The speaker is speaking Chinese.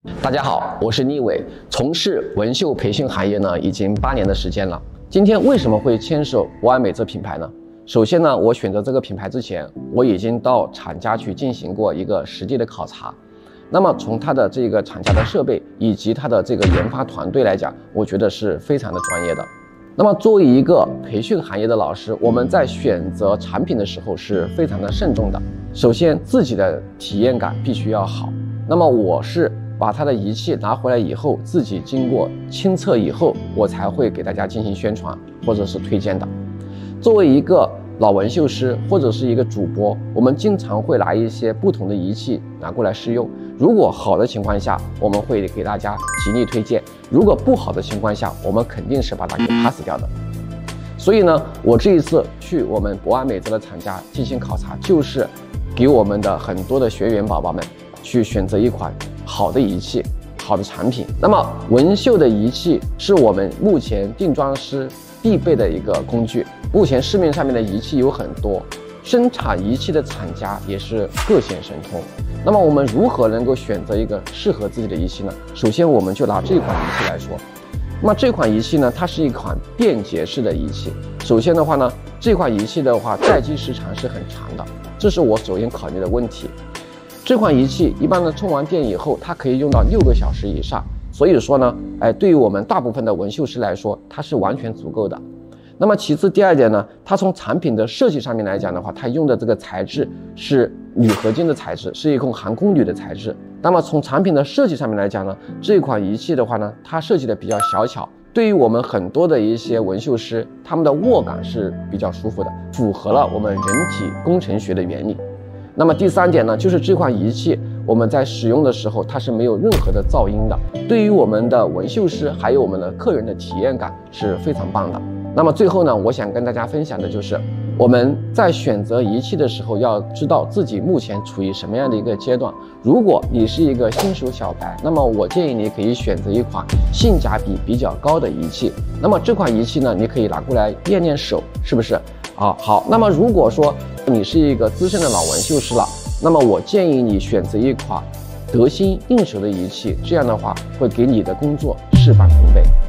大家好，我是逆伟，从事纹绣培训行业呢已经8年的时间了。今天为什么会牵手博爱美这品牌呢？首先呢，我选择这个品牌之前，我已经到厂家去进行过一个实地的考察。那么从它的这个厂家的设备以及它的这个研发团队来讲，我觉得是非常的专业的。那么作为一个培训行业的老师，我们在选择产品的时候是非常的慎重的。首先自己的体验感必须要好。那么我是把它的仪器拿回来以后，自己经过亲测以后，我才会给大家进行宣传或者是推荐的。作为一个老纹绣师或者是一个主播，我们经常会拿一些不同的仪器拿过来试用。如果好的情况下，我们会给大家极力推荐；如果不好的情况下，我们肯定是把它给 pass 掉的。所以呢，我这一次去我们博爱美这的厂家进行考察，就是给我们的很多的学员宝宝们去选择一款好的仪器、好的产品。那么纹绣的仪器是我们目前定妆师必备的一个工具。目前市面上面的仪器有很多，生产仪器的厂家也是各显神通。那么我们如何能够选择一个适合自己的仪器呢？首先我们就拿这款仪器来说。那么这款仪器呢，它是一款便捷式的仪器。首先的话呢，这款仪器的话待机时长是很长的，这是我首先考虑的问题。这款仪器一般的充完电以后，它可以用到6个小时以上，所以说呢，对于我们大部分的纹绣师来说，它是完全足够的。那么其次第二点呢，它从产品的设计上面来讲的话，它用的这个材质是铝合金的材质，是一种含硅铝的材质。那么从产品的设计上面来讲呢，这款仪器的话呢，它设计的比较小巧，对于我们很多的一些纹绣师，他们的握感是比较舒服的，符合了我们人体工程学的原理。那么第三点呢，就是这款仪器我们在使用的时候，它是没有任何的噪音的，对于我们的纹绣师还有我们的客人的体验感是非常棒的。那么最后呢，我想跟大家分享的就是我们在选择仪器的时候，要知道自己目前处于什么样的一个阶段。如果你是一个新手小白，那么我建议你可以选择一款性价比比较高的仪器。那么这款仪器呢，你可以拿过来练练手，是不是？好。那么如果说你是一个资深的老纹绣师了，那么我建议你选择一款得心应手的仪器，这样的话会给你的工作事半功倍。